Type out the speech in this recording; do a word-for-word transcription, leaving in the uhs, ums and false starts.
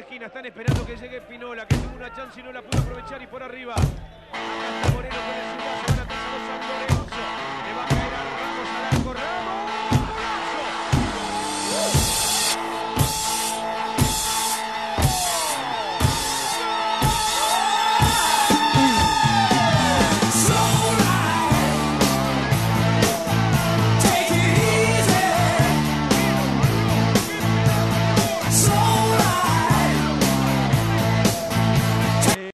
esquina. Están esperando que llegue Pinola, que tuvo una chance y no la pudo aprovechar. Y por arriba, acá está Moreno con el zurdazo.